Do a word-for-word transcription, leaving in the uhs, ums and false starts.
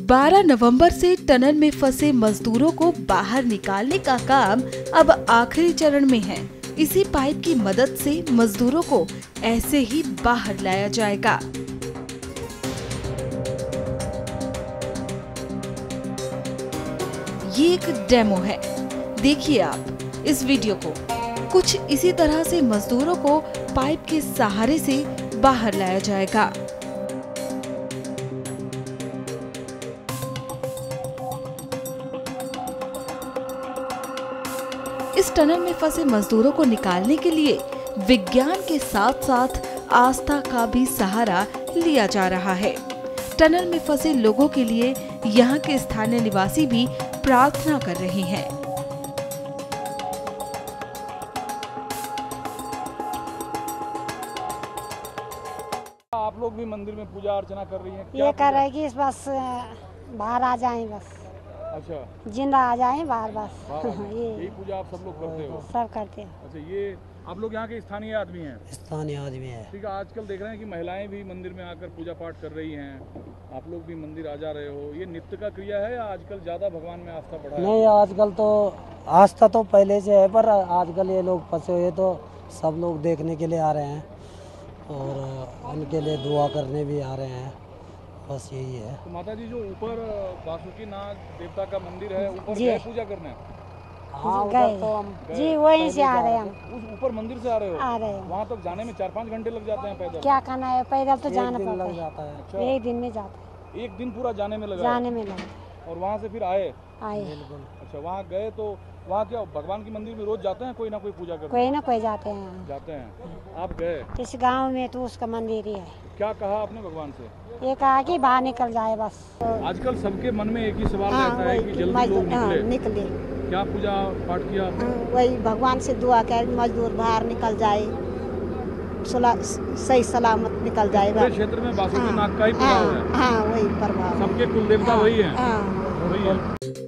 बारह नवंबर से टनल में फंसे मजदूरों को बाहर निकालने का काम अब आखिरी चरण में है। इसी पाइप की मदद से मजदूरों को ऐसे ही बाहर लाया जाएगा। ये एक डेमो है, देखिए आप इस वीडियो को। कुछ इसी तरह से मजदूरों को पाइप के सहारे से बाहर लाया जाएगा। इस टनल में फंसे मजदूरों को निकालने के लिए विज्ञान के साथ साथ आस्था का भी सहारा लिया जा रहा है। टनल में फंसे लोगों के लिए यहाँ के स्थानीय निवासी भी प्रार्थना कर रहे हैं। आप लोग भी मंदिर में पूजा अर्चना कर रही हैं? ये कर रहे कि इस बस बाहर आ जाएं, बस अच्छा जिंदा आ जाएं बाहर, बस ये यही पूजा आप सब लोग करते हो? सब करते हैं। अच्छा, ये आप लोग यहाँ के स्थानीय आदमी हैं? स्थानीय आदमी है। ठीक है, आजकल देख रहे हैं कि महिलाएं भी मंदिर में आकर पूजा पाठ कर रही हैं, आप लोग भी मंदिर आ जा रहे हो। ये नित्य का क्रिया है या आजकल ज्यादा भगवान में आस्था बढ़ा है? नहीं, आजकल तो आस्था तो पहले से है, पर आजकल ये लोग फंसे हुए तो सब लोग देखने के लिए आ रहे हैं और उनके लिए दुआ करने भी आ रहे हैं, बस यही है। तो माता जी, जो ऊपर वासुकीनाथ देवता का मंदिर है, ऊपर जी। गए पूजा करने? हाँ, गए तो हम जी, वहीं से आ रहे हैं हम। उस ऊपर मंदिर से आ रहे हो? आ रहे हैं। वहाँ तक जाने में चार पाँच घंटे लग जाते हैं पैदल? क्या करना है, पैदल तो जाना एक दिन पड़ता लग है। जाता है। अच्छा, एक दिन में जाता है, एक दिन पूरा जाने में लगा? जाने में लगा। और वहाँ से फिर आए? आए अच्छा, वहाँ गए तो वहाँ क्या भगवान की मंदिर में रोज जाते हैं कोई ना कोई पूजा करने? कोई ना कोई जाते हैं। जाते हैं। आप गए? इस गांव में तो उसका मंदिर ही है। क्या कहा आपने भगवान से? ये कहा कि बाहर निकल जाए बस। आजकल सबके मन में एक ही सवाल हाँ, रहता है कि जल्दी मजदूर- लोग हाँ, निकले। निकले। क्या पूजा पाठ किया आपने? हाँ, वही भगवान से दुआ कर मजदूर बाहर निकल जाए, सुला सही सलामत निकल जाए। पूरे क्षेत्र में बासुकीनाथ का ही पूजा हाँ, है? हाँ, वही प्रभाव। सबके कुल देवता हाँ, वही है? हाँ। वही है।